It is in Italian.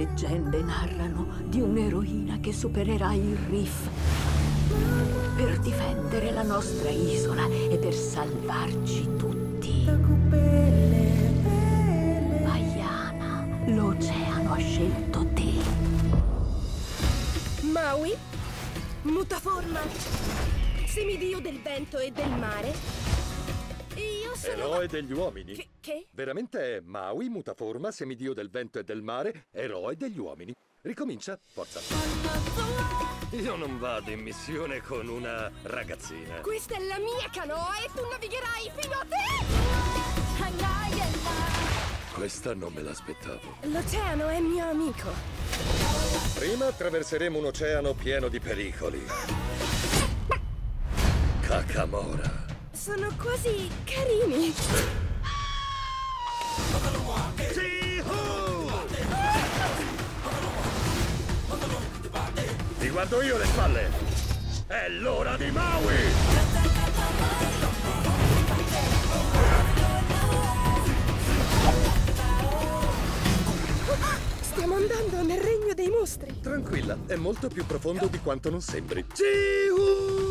leggende narrano di un'eroina che supererà il Reef per difendere la nostra isola e per salvarci tutti. Ayana, l'oceano ha scelto te. Maui, mutaforma, semidio del vento e del mare. Io sono... Eroe degli uomini. Che? Veramente è Maui, mutaforma, semidio del vento e del mare, eroe degli uomini. Ricomincia, forza. Io non vado in missione con una ragazzina. Questa è la mia canoa e tu navigherai fino a te! Questa non me l'aspettavo. L'oceano è mio amico. Prima attraverseremo un oceano pieno di pericoli. Cacamora. Sono quasi carini. Ti guardo io le spalle. È l'ora di Maui! Stiamo andando nel regno dei mostri. Tranquilla, è molto più profondo di quanto non sembri. Ciu!